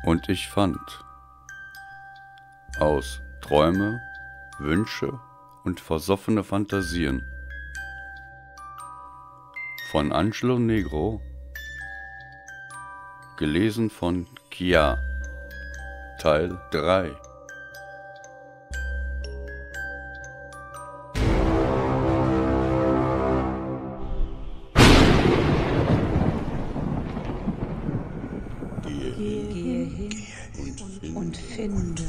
Und ich fand aus Träume, Wünsche und versoffene Fantasien von Angelo Negro, gelesen von Kia, Teil 3. Gehe hin und finde.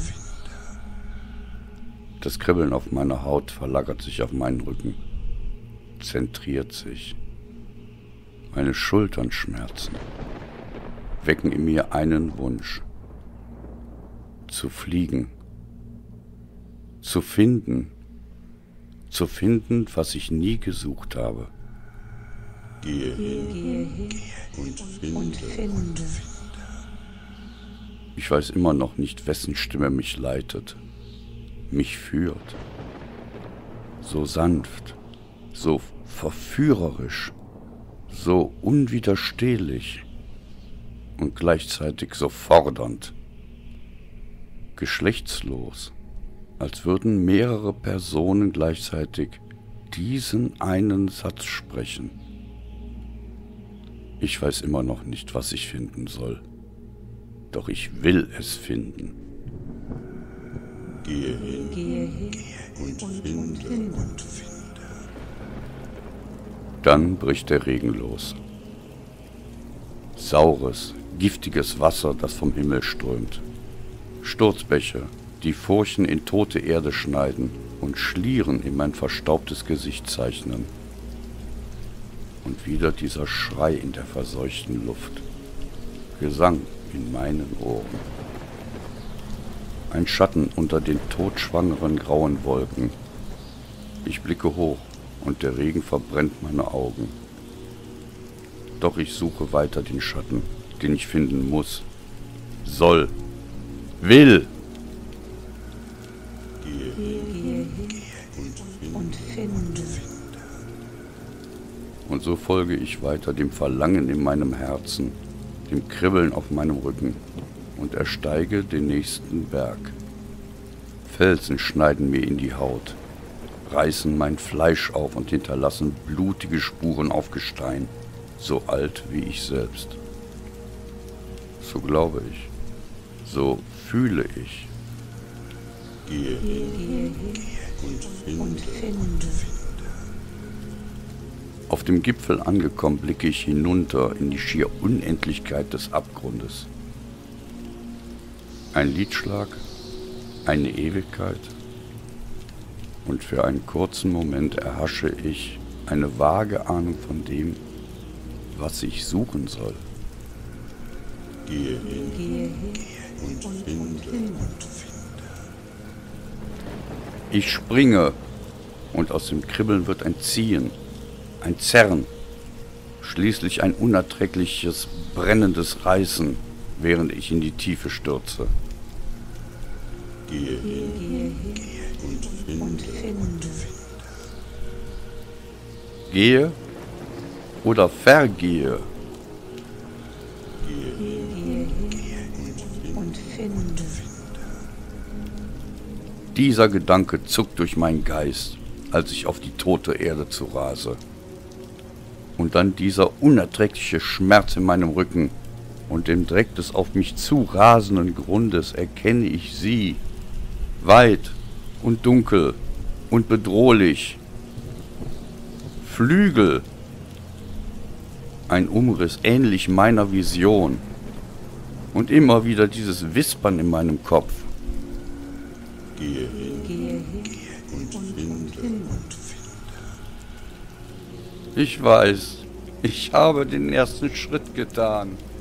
Das Kribbeln auf meiner Haut verlagert sich auf meinen Rücken, zentriert sich. Meine Schultern schmerzen, wecken in mir einen Wunsch. Zu fliegen, zu finden, was ich nie gesucht habe. Gehe hin und finde. Ich weiß immer noch nicht, wessen Stimme mich leitet, mich führt. So sanft, so verführerisch, so unwiderstehlich und gleichzeitig so fordernd. Geschlechtslos, als würden mehrere Personen gleichzeitig diesen einen Satz sprechen. Ich weiß immer noch nicht, was ich finden soll. Doch ich will es finden. Gehe hin und finde. Dann bricht der Regen los. Saures, giftiges Wasser, das vom Himmel strömt. Sturzbäche, die Furchen in tote Erde schneiden und Schlieren in mein verstaubtes Gesicht zeichnen. Und wieder dieser Schrei in der verseuchten Luft. Gesang in meinen Ohren. Ein Schatten unter den todschwangeren grauen Wolken. Ich blicke hoch und der Regen verbrennt meine Augen. Doch ich suche weiter den Schatten, den ich finden muss, soll, will. Gehe hin und finde. Und so folge ich weiter dem Verlangen in meinem Herzen, dem Kribbeln auf meinem Rücken und ersteige den nächsten Berg. Felsen schneiden mir in die Haut, reißen mein Fleisch auf und hinterlassen blutige Spuren auf Gestein, so alt wie ich selbst. So glaube ich, so fühle ich. Gehe hin und finde. Auf dem Gipfel angekommen, blicke ich hinunter in die schier Unendlichkeit des Abgrundes. Ein Liedschlag, eine Ewigkeit, und für einen kurzen Moment erhasche ich eine vage Ahnung von dem, was ich suchen soll. Gehe hin und finde. Ich springe, und aus dem Kribbeln wird ein Ziehen, ein Zerren, schließlich ein unerträgliches, brennendes Reißen, während ich in die Tiefe stürze. Gehe hin und finde. Gehe oder vergehe. Gehe hin und finde. Dieser Gedanke zuckt durch meinen Geist, als ich auf die tote Erde zu rase. Und dann dieser unerträgliche Schmerz in meinem Rücken und dem Dreck des auf mich zu rasenden Grundes erkenne ich sie, weit und dunkel und bedrohlich. Flügel, ein Umriss ähnlich meiner Vision und immer wieder dieses Wispern in meinem Kopf. Gehe hin und finde. Ich weiß, ich habe den ersten Schritt getan.